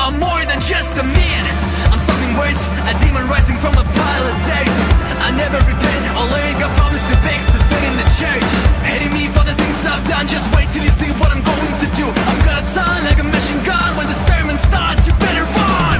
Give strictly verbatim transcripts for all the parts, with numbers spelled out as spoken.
I'm more than just a man. I'm something worse, a demon rising from a pile of dirt. I never repent, only got promised to beg to fit in the church. Hating me for the things I've done, just wait till you see what I'm going to do. I'm gonna turn like a machine gun when the sermon starts, you better run.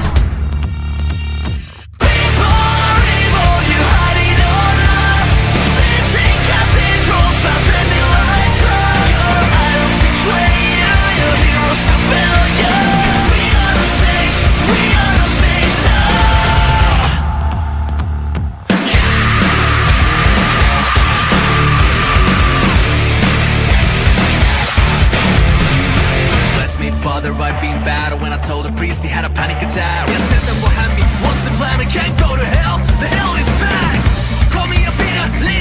People are evil, you hiding all up. Sitting cathedrals, I'm trending like drugs. Your idols betray you, your heroes rebel you. 'Cause we are the saints, we are the saints now. Bless me, Father, I've been bad. When I told the priest he had a panic attack. He said them behind me, what's the plan? I can't go to hell, the hell is back. Call me a Peter,